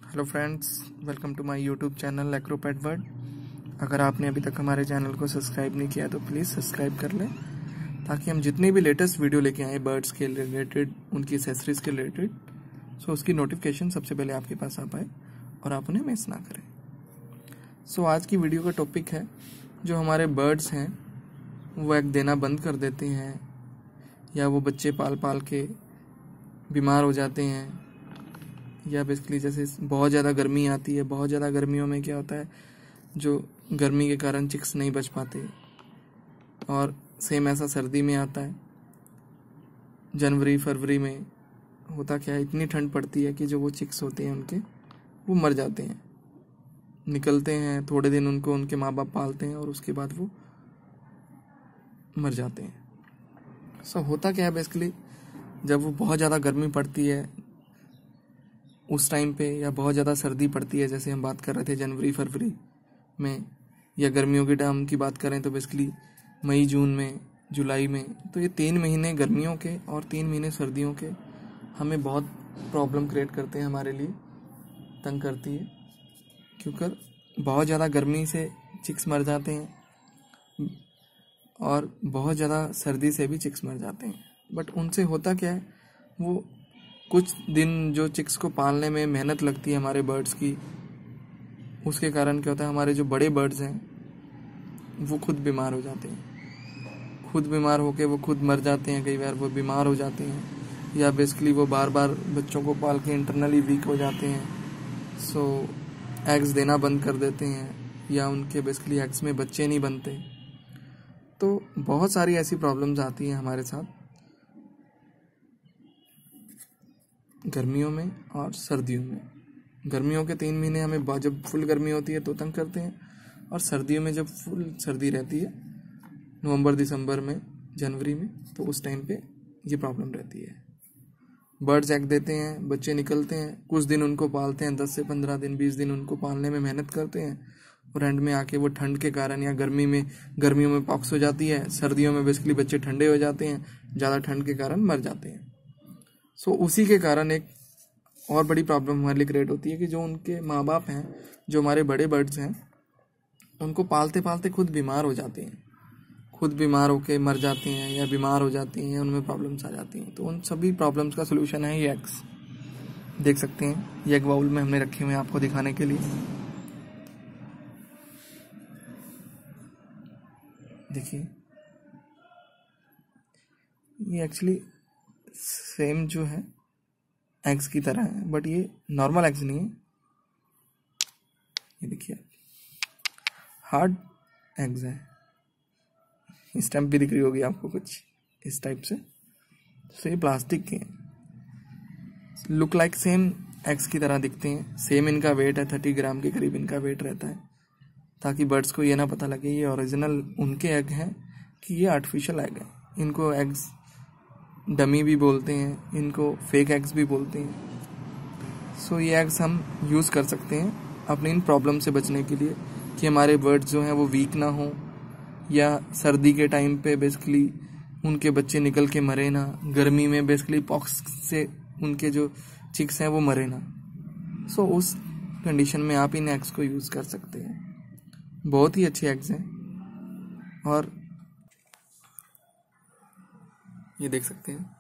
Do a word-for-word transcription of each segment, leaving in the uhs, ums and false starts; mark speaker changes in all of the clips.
Speaker 1: Hello friends, welcome to my YouTube channel agro pet world. अगर आपने अभी तक हमारे चैनल को सब्सक्राइब नहीं किया तो प्लीज़ सब्सक्राइब कर लें, ताकि हम जितनी भी लेटेस्ट वीडियो लेके आए बर्ड्स के रिलेटेड, उनकी एक्सेसरीज के रिलेटेड, सो उसकी नोटिफिकेशन सबसे पहले आपके पास आ पाए और आप उन्हें मिस ना करें। सो आज की वीडियो का टॉपिक है, जो हमारे बर्ड्स हैं वो एग देना बंद कर देते हैं या वो बच्चे पाल पाल के बीमार हो जाते हैं, या बेसिकली जैसे बहुत ज़्यादा गर्मी आती है। बहुत ज़्यादा गर्मियों में क्या होता है, जो गर्मी के कारण चिक्स नहीं बच पाते, और सेम ऐसा सर्दी में आता है। जनवरी फरवरी में होता क्या है, इतनी ठंड पड़ती है कि जो वो चिक्स होते हैं उनके वो मर जाते हैं, निकलते हैं। थोड़े दिन उनको उनके माँ बाप पालते हैं और उसके बाद वो मर जाते हैं। सो होता क्या है, बेसिकली जब वो बहुत ज़्यादा गर्मी पड़ती है उस टाइम पे, या बहुत ज़्यादा सर्दी पड़ती है, जैसे हम बात कर रहे थे जनवरी फरवरी में, या गर्मियों के टाइम की बात करें तो बेसिकली मई जून में, जुलाई में, तो ये तीन महीने गर्मियों के और तीन महीने सर्दियों के हमें बहुत प्रॉब्लम क्रिएट करते हैं, हमारे लिए तंग करती है। क्योंकि बहुत ज़्यादा गर्मी से चिक्स मर जाते हैं और बहुत ज़्यादा सर्दी से भी चिक्स मर जाते हैं। बट उनसे होता क्या है, वो कुछ दिन जो चिक्स को पालने में मेहनत लगती है हमारे बर्ड्स की, उसके कारण क्या होता है, हमारे जो बड़े बर्ड्स हैं वो खुद बीमार हो जाते हैं। खुद बीमार होके वो खुद मर जाते हैं, कई बार वो बीमार हो जाते हैं, या बेसिकली वो बार बार बच्चों को पाल के इंटरनली वीक हो जाते हैं। सो एग्स देना बंद कर देते हैं, या उनके बेसिकली एग्स में बच्चे नहीं बनते। तो बहुत सारी ऐसी प्रॉब्लम्स आती हैं हमारे साथ गर्मियों में और सर्दियों में। गर्मियों के तीन महीने हमें जब फुल गर्मी होती है तो तंग करते हैं, और सर्दियों में जब फुल सर्दी रहती है नवंबर दिसंबर में, जनवरी में, तो उस टाइम पे ये प्रॉब्लम रहती है। बर्ड्स एग देते हैं, बच्चे निकलते हैं, कुछ दिन उनको पालते हैं, दस से पंद्रह दिन बीस दिन उनको पालने में मेहनत करते हैं, और एंड में आके वो ठंड के कारण या गर्मी में गर्मियों में पॉक्स हो जाती है, सर्दियों में बेसिकली बच्चे ठंडे हो जाते हैं, ज़्यादा ठंड के कारण मर जाते हैं। सो so, उसी के कारण एक और बड़ी प्रॉब्लम हमारे लिए क्रिएट होती है कि जो उनके माँ बाप हैं, जो हमारे बड़े बर्ड्स हैं, उनको पालते पालते खुद बीमार हो जाते हैं, खुद बीमार होके मर जाते हैं, या बीमार हो जाती हैं, या उनमें प्रॉब्लम्स आ जाती हैं। तो उन सभी प्रॉब्लम्स का सोल्यूशन है ये एग्स। देख सकते हैं ये एग बाउल में हमने रखे हुए हैं आपको दिखाने के लिए। देखिए, ये एक्चुअली सेम जो है एग्स की तरह है, बट ये नॉर्मल एग्स नहीं है। ये देखिए हार्ड एग्स है। स्टैम्प भी दिख रही होगी आपको कुछ इस टाइप से। तो ये प्लास्टिक के लुक लाइक सेम एग्स की तरह दिखते हैं। सेम इनका वेट है, थर्टी ग्राम के करीब इनका वेट रहता है, ताकि बर्ड्स को ये ना पता लगे ये ओरिजिनल उनके एग हैं कि ये आर्टिफिशियल एग है। इनको एग्स डमी भी बोलते हैं, इनको फेक एग्स भी बोलते हैं। सो so, ये एग्स हम यूज़ कर सकते हैं अपनी इन प्रॉब्लम से बचने के लिए, कि हमारे बर्ड्स जो हैं वो वीक ना हो, या सर्दी के टाइम पे बेसिकली उनके बच्चे निकल के मरे ना, गर्मी में बेसिकली पॉक्स से उनके जो चिक्स हैं वो मरे ना। सो so, उस कंडीशन में आप इन एग्स को यूज़ कर सकते हैं। बहुत ही अच्छे एग्स हैं, और ये देख सकते हैं।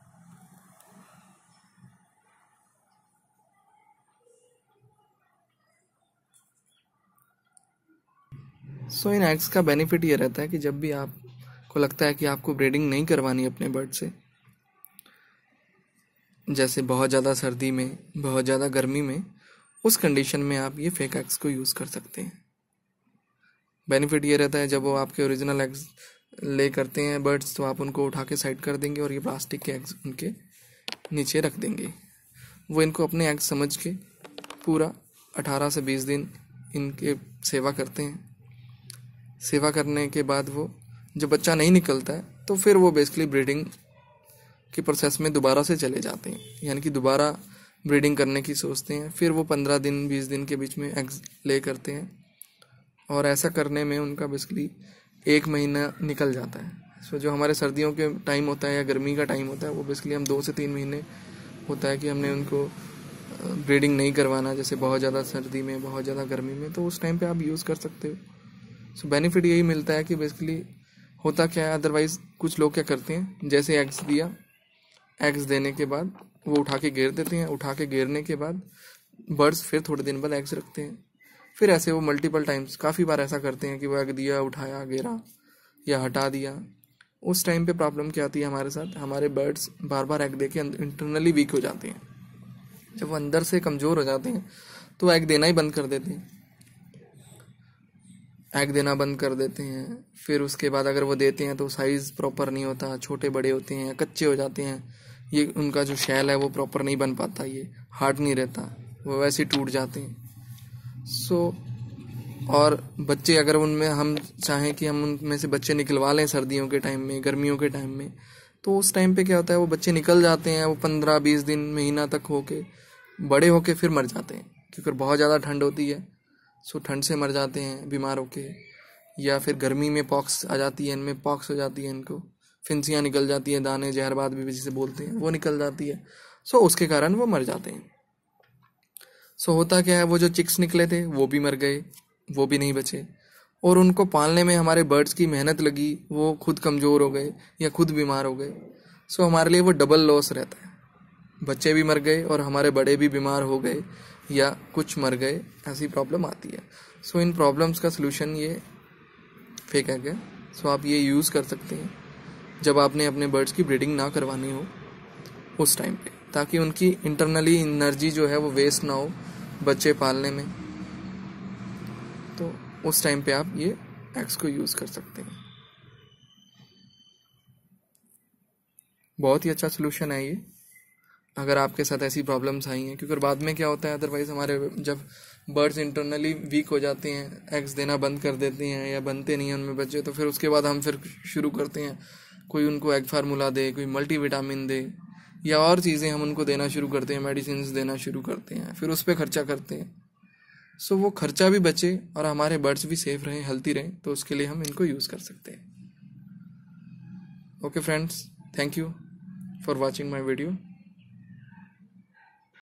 Speaker 1: सो so, इन एग्स का बेनिफिट ये रहता है कि जब भी आपको लगता है कि आपको ब्रीडिंग नहीं करवानी अपने बर्ड से, जैसे बहुत ज़्यादा सर्दी में, बहुत ज़्यादा गर्मी में, उस कंडीशन में आप ये फेक एग्स को यूज़ कर सकते हैं। बेनिफिट ये रहता है, जब वो आपके ओरिजिनल एग्स ले करते हैं बर्ड्स, तो आप उनको उठा के साइड कर देंगे और ये प्लास्टिक के एग्स उनके नीचे रख देंगे। वो इनको अपने एग्स समझ के पूरा अठारह से बीस दिन इनके सेवा करते हैं। सेवा करने के बाद वो जब बच्चा नहीं निकलता है, तो फिर वो बेसिकली ब्रीडिंग के प्रोसेस में दोबारा से चले जाते हैं, यानी कि दोबारा ब्रीडिंग करने की सोचते हैं। फिर वो पंद्रह दिन बीस दिन के बीच में एग्स ले करते हैं, और ऐसा करने में उनका बेसिकली एक महीना निकल जाता है। सो जो हमारे सर्दियों के टाइम होता है या गर्मी का टाइम होता है, वो बेसिकली हम दो से तीन महीने होता है कि हमने उनको ब्रीडिंग नहीं करवाना, जैसे बहुत ज़्यादा सर्दी में, बहुत ज़्यादा गर्मी में, तो उस टाइम पे आप यूज़ कर सकते हो। सो बेनिफिट यही मिलता है कि बेसिकली होता क्या है, अदरवाइज़ कुछ लोग क्या करते हैं, जैसे एग्स दिया, एग्स देने के बाद वो उठा के घेर देते हैं, उठा के घेरने के बाद बर्ड्स फिर थोड़े दिन बाद एग्स रखते हैं, फिर ऐसे वो मल्टीपल टाइम्स काफ़ी बार ऐसा करते हैं कि वो एग दिया, उठाया, घेरा या हटा दिया। उस टाइम पे प्रॉब्लम क्या आती है हमारे साथ, हमारे बर्ड्स बार बार एग दे के इंटरनली वीक हो जाते हैं। जब वो अंदर से कमज़ोर हो जाते हैं तो एग देना ही बंद कर देते हैं, एग देना बंद कर देते हैं। फिर उसके बाद अगर वो देते हैं तो साइज़ प्रॉपर नहीं होता, छोटे बड़े होते हैं, कच्चे हो जाते हैं, ये उनका जो शैल है वो प्रॉपर नहीं बन पाता, ये हार्ड नहीं रहता, वो वैसे टूट जाते हैं। सो और बच्चे अगर उनमें हम चाहें कि हम उनमें से बच्चे निकलवा लें सर्दियों के टाइम में, गर्मियों के टाइम में, तो उस टाइम पे क्या होता है, वो बच्चे निकल जाते हैं, वो पंद्रह बीस दिन महीना तक होके बड़े होके फिर मर जाते हैं, क्योंकि बहुत ज़्यादा ठंड होती है। सो ठंड से मर जाते हैं बीमार होके, या फिर गर्मी में पॉक्स आ जाती है, इनमें पॉक्स हो जाती है, इनको फिंसियाँ निकल जाती हैं, दाने जहरबाद भी जिसे बोलते हैं वो निकल जाती है। सो उसके कारण वो मर जाते हैं। सो होता क्या है, वो जो चिक्स निकले थे वो भी मर गए, वो भी नहीं बचे, और उनको पालने में हमारे बर्ड्स की मेहनत लगी, वो खुद कमज़ोर हो गए या खुद बीमार हो गए। सो हमारे लिए वो डबल लॉस रहता है, बच्चे भी मर गए और हमारे बड़े भी बीमार हो गए या कुछ मर गए, ऐसी प्रॉब्लम आती है। सो इन प्रॉब्लम्स का सलूशन ये फेक एग है। सो आप ये यूज़ कर सकते हैं जब आपने अपने बर्ड्स की ब्रीडिंग ना करवानी हो उस टाइम पे, ताकि उनकी इंटरनली एनर्जी जो है वो वेस्ट ना हो बच्चे पालने में। तो उस टाइम पे आप ये एग्स को यूज़ कर सकते हैं। बहुत ही अच्छा सलूशन है ये, अगर आपके साथ ऐसी प्रॉब्लम्स आई हैं, क्योंकि बाद में क्या होता है, अदरवाइज़ हमारे जब बर्ड्स इंटरनली वीक हो जाते हैं, एग्स देना बंद कर देते हैं या बनते नहीं हैं उनमें बच्चे, तो फिर उसके बाद हम फिर शुरू करते हैं, कोई उनको एग फार्मूला दे, कोई मल्टीविटामिन दे या और चीज़ें हम उनको देना शुरू करते हैं, मेडिसिन देना शुरू करते हैं, फिर उस पर खर्चा करते हैं। सो वो खर्चा भी बचे और हमारे बर्ड्स भी सेफ रहें, हेल्थी रहें, तो उसके लिए हम इनको यूज़ कर सकते हैं। Okay friends, thank you for watching my video.